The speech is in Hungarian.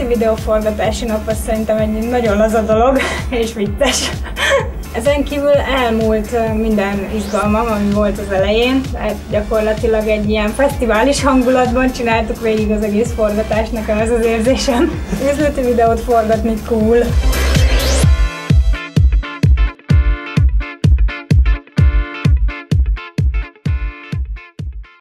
üzleti videóforgatási nap az szerintem egy nagyon laza dolog, és vicces. Ezen kívül elmúlt minden izgalmam, ami volt az elején, hát gyakorlatilag egy ilyen fesztivális hangulatban csináltuk végig az egész forgatást, nekem ez az érzésem. Üzleti videót forgatni cool.